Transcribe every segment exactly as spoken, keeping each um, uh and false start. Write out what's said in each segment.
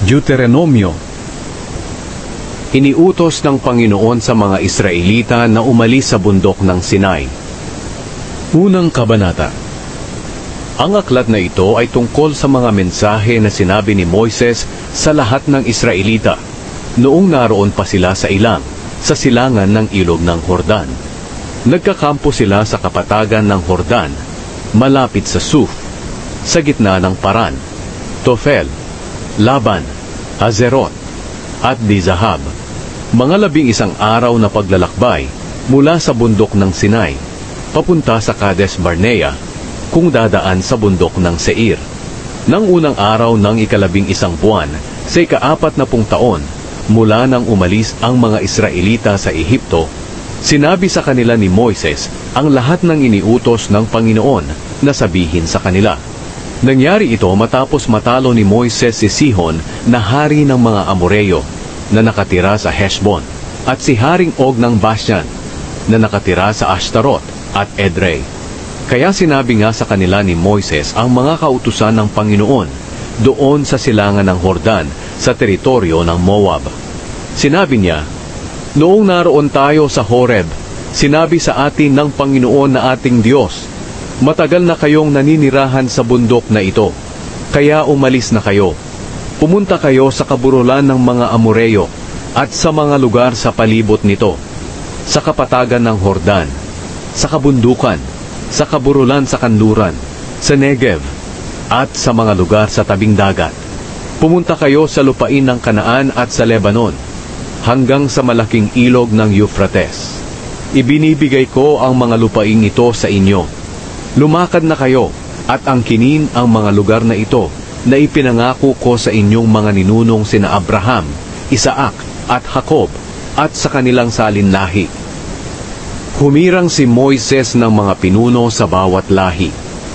Deuteronomio. Iniutos ng Panginoon sa mga Israelita na umalis sa bundok ng Sinai. Unang kabanata. Ang aklat na ito ay tungkol sa mga mensahe na sinabi ni Moises sa lahat ng Israelita noong naroon pa sila sa ilang, sa silangan ng ilog ng Hordan. Nagkakampo sila sa kapatagan ng Hordan, malapit sa Suf, sa gitna ng Paran, Tofel, Laban, Hazerot, at Dizahab. Mga labing isang araw na paglalakbay mula sa bundok ng Sinai, papunta sa Kades Barnea, kung dadaan sa bundok ng Seir. Nang unang araw ng ikalabing isang buwan, sa ikaapat na pung taon, mula nang umalis ang mga Israelita sa Ehipto, sinabi sa kanila ni Moises ang lahat ng iniutos ng Panginoon na sabihin sa kanila. Nangyari ito matapos matalo ni Moises si Sihon na hari ng mga Amoreo na nakatira sa Heshbon at si Haring Og ng Bashan na nakatira sa Ashtarot at Edrei. Kaya sinabi nga sa kanila ni Moises ang mga kautusan ng Panginoon doon sa silangan ng Hordan sa teritoryo ng Moab. Sinabi niya, noong naroon tayo sa Horeb, sinabi sa atin ng Panginoon na ating Diyos, matagal na kayong naninirahan sa bundok na ito, kaya umalis na kayo. Pumunta kayo sa kaburulan ng mga Amoreo at sa mga lugar sa palibot nito, sa kapatagan ng Hordan, sa kabundukan, sa kaburulan sa kanluran, sa Negev, at sa mga lugar sa tabing dagat. Pumunta kayo sa lupain ng Kanaan at sa Lebanon, hanggang sa malaking ilog ng Euphrates. Ibinibigay ko ang mga lupaing ito sa inyo. Lumakad na kayo at angkinin ang mga lugar na ito na ipinangako ko sa inyong mga ninunong sina Abraham, Isaac at Jacob at sa kanilang salinlahi. Humirang si Moises ng mga pinuno sa bawat lahi.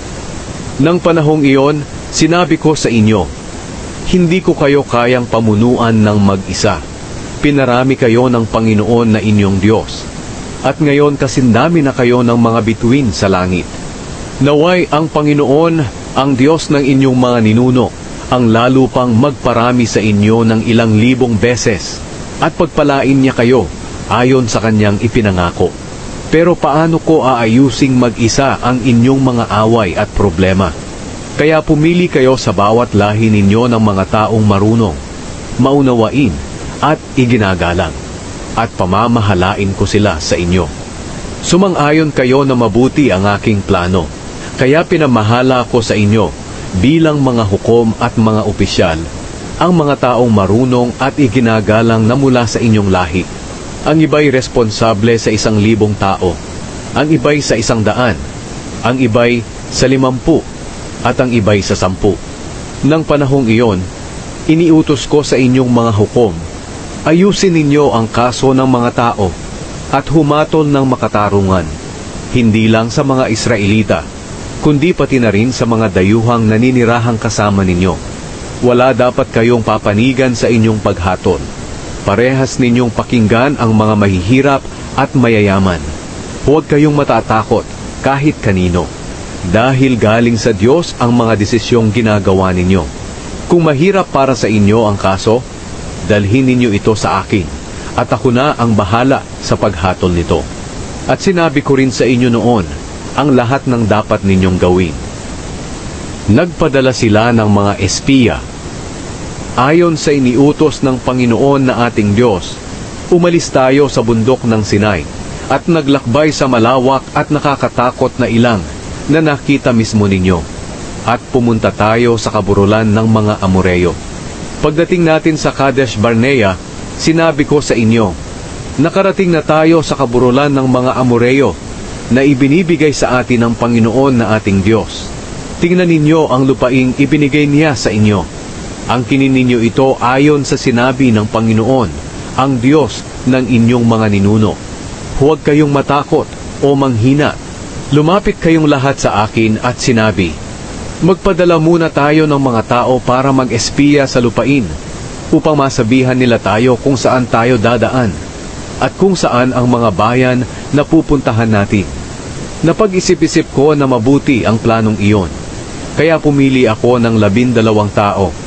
Nang panahong iyon, sinabi ko sa inyo, hindi ko kayo kayang pamunuan ng mag-isa. Pinarami kayo ng Panginoon na inyong Diyos. At ngayon kasindami na kayo ng mga bituin sa langit. Naway ang Panginoon, ang Diyos ng inyong mga ninuno, ang lalo pang magparami sa inyo ng ilang libong beses at pagpalain niya kayo ayon sa kanyang ipinangako. Pero paano ko aayusing mag-isa ang inyong mga away at problema? Kaya pumili kayo sa bawat lahi ninyo ng mga taong marunong, maunawain at iginagalang, at pamamahalain ko sila sa inyo. Sumang-ayon kayo na mabuti ang aking plano. Kaya pinamahala ko sa inyo bilang mga hukom at mga opisyal, ang mga taong marunong at iginagalang na mula sa inyong lahi. Ang iba'y responsable sa isang libong tao, ang iba'y sa isang daan, ang iba'y sa limampu, at ang iba'y sa sampu. Nang panahong iyon, iniutos ko sa inyong mga hukom, ayusin ninyo ang kaso ng mga tao at humatol ng makatarungan, hindi lang sa mga Israelita, kundi pati na rin sa mga dayuhang naninirahang kasama ninyo. Wala dapat kayong papanigan sa inyong paghatol. Parehas ninyong pakinggan ang mga mahihirap at mayayaman. Huwag kayong matatakot kahit kanino, dahil galing sa Diyos ang mga desisyong ginagawa ninyo. Kung mahirap para sa inyo ang kaso, dalhin ninyo ito sa akin, at ako na ang bahala sa paghatol nito. At sinabi ko rin sa inyo noon, ang lahat ng dapat ninyong gawin. Nagpadala sila ng mga espiya. Ayon sa iniutos ng Panginoon na ating Diyos, umalis tayo sa bundok ng Sinai at naglakbay sa malawak at nakakatakot na ilang na nakita mismo ninyo, at pumunta tayo sa kaburulan ng mga Amoreo. Pagdating natin sa Kadesh Barnea, sinabi ko sa inyo, nakarating na tayo sa kaburulan ng mga Amoreo na ibinibigay sa atin ng Panginoon na ating Diyos. Tingnan ninyo ang lupaing ibinigay niya sa inyo. Angkinin ninyo ito ayon sa sinabi ng Panginoon, ang Diyos ng inyong mga ninuno. Huwag kayong matakot o manghina. Lumapit kayong lahat sa akin at sinabi, magpadala muna tayo ng mga tao para mag-espiya sa lupain, upang masabihan nila tayo kung saan tayo dadaan, at kung saan ang mga bayan na pupuntahan natin. Napag-isip-isip ko na mabuti ang planong iyon, kaya pumili ako ng labindalawang tao.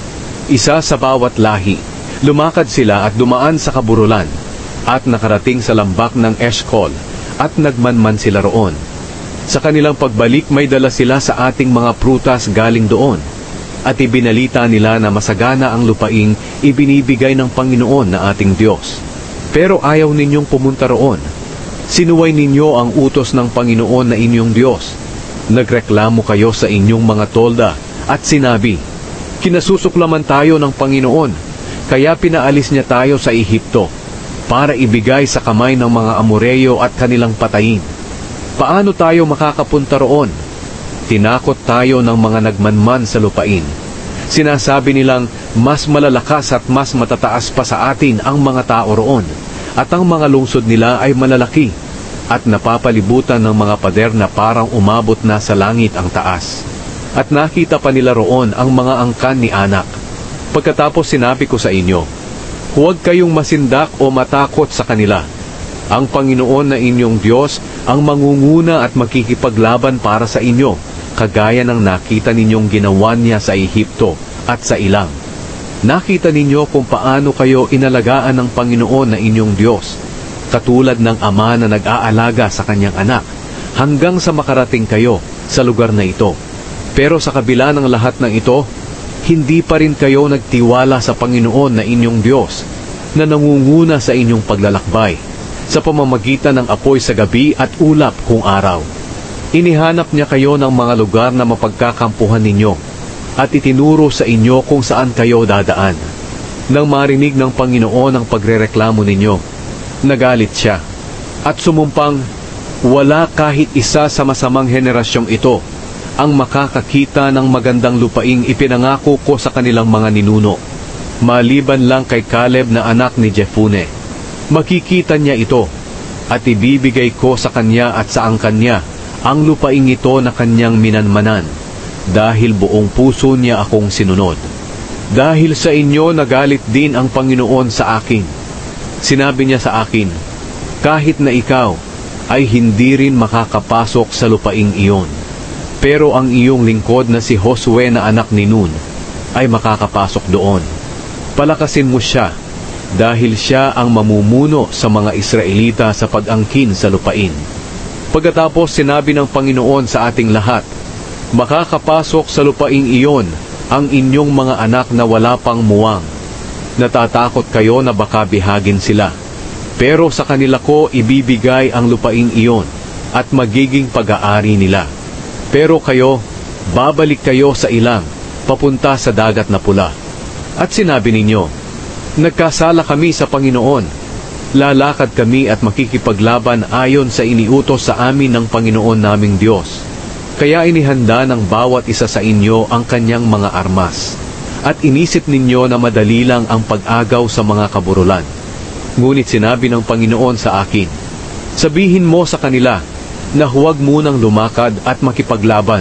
isa sa bawat lahi. Lumakad sila at dumaan sa kaburulan, at nakarating sa lambak ng Eshcol, at nagmanman sila roon. Sa kanilang pagbalik, may dala sila sa ating mga prutas galing doon, at ibinalita nila na masagana ang lupaing ibinibigay ng Panginoon na ating Diyos. Pero ayaw ninyong pumunta roon. Sinuway ninyo ang utos ng Panginoon na inyong Diyos. Nagreklamo kayo sa inyong mga tolda at sinabi, kinasusuklaman tayo ng Panginoon, kaya pinaalis niya tayo sa Ehipto para ibigay sa kamay ng mga Amoreyo at kanilang patayin. Paano tayo makakapunta roon? Tinakot tayo ng mga nagmanman sa lupain. Sinasabi nilang mas malalakas at mas matataas pa sa atin ang mga tao roon, at ang mga lungsod nila ay malalaki at napapalibutan ng mga pader na parang umabot na sa langit ang taas. At nakita pa nila roon ang mga angkan ni Anak. Pagkatapos sinabi ko sa inyo, huwag kayong masindak o matakot sa kanila. Ang Panginoon na inyong Diyos ang mangunguna at makikipaglaban para sa inyo, kagaya ng nakita ninyong ginawa niya sa Ehipto at sa ilang. Nakita ninyo kung paano kayo inalagaan ng Panginoon na inyong Diyos, katulad ng ama na nag-aalaga sa kanyang anak, hanggang sa makarating kayo sa lugar na ito. Pero sa kabila ng lahat ng ito, hindi pa rin kayo nagtiwala sa Panginoon na inyong Diyos, na nangunguna sa inyong paglalakbay, sa pamamagitan ng apoy sa gabi at ulap kung araw. Inihanap niya kayo ng mga lugar na mapagkakampuhan ninyo, at itinuro sa inyo kung saan kayo dadaan. Nang marinig ng Panginoon ang pagrereklamo ninyo, nagalit siya, at sumumpang, wala kahit isa sa masamang henerasyong ito ang makakakita ng magandang lupaing ipinangako ko sa kanilang mga ninuno, maliban lang kay Caleb na anak ni Jefune. Makikita niya ito, at ibibigay ko sa kanya at sa angkan niya ang lupaing ito na kanyang minanmanan, dahil buong puso niya akong sinunod. Dahil sa inyo nagalit din ang Panginoon sa akin. Sinabi niya sa akin, kahit na ikaw ay hindi rin makakapasok sa lupaing iyon, pero ang iyong lingkod na si Josue na anak ni Nun ay makakapasok doon. Palakasin mo siya, dahil siya ang mamumuno sa mga Israelita sa pag-angkin sa lupain. Pagkatapos sinabi ng Panginoon sa ating lahat, makakapasok sa lupaing iyon ang inyong mga anak na wala pang muwang. Natatakot kayo na baka bihagin sila, pero sa kanila ko ibibigay ang lupaing iyon at magiging pag-aari nila. Pero kayo, babalik kayo sa ilang, papunta sa dagat na pula. At sinabi ninyo, nagkasala kami sa Panginoon. Lalakad kami at makikipaglaban ayon sa iniutos sa amin ng Panginoon naming Diyos. Kaya inihanda ng bawat isa sa inyo ang kanyang mga armas, at inisip ninyo na madali lang ang pag-agaw sa mga kaburulan. Ngunit sinabi ng Panginoon sa akin, sabihin mo sa kanila na huwag munang lumakad at makipaglaban,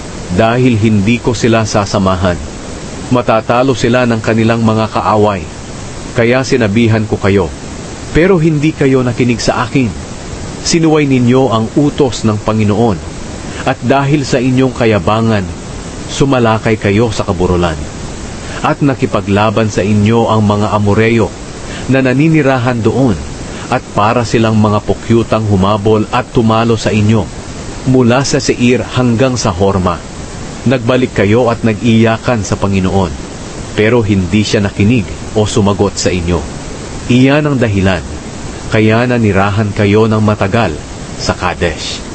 dahil hindi ko sila sasamahan. Matatalo sila ng kanilang mga kaaway. Kaya sinabihan ko kayo, pero hindi kayo nakinig sa akin. Sinuway ninyo ang utos ng Panginoon, at dahil sa inyong kayabangan, sumalakay kayo sa kaburulan. At nakipaglaban sa inyo ang mga Amoreyo na naninirahan doon, at para silang mga pukyutang humabol at tumalo sa inyo, mula sa Seir hanggang sa Horma. Nagbalik kayo at nag-iyakan sa Panginoon, pero hindi siya nakinig o sumagot sa inyo. Iyan ang dahilan, kaya nanirahan kayo ng matagal sa Kadesh.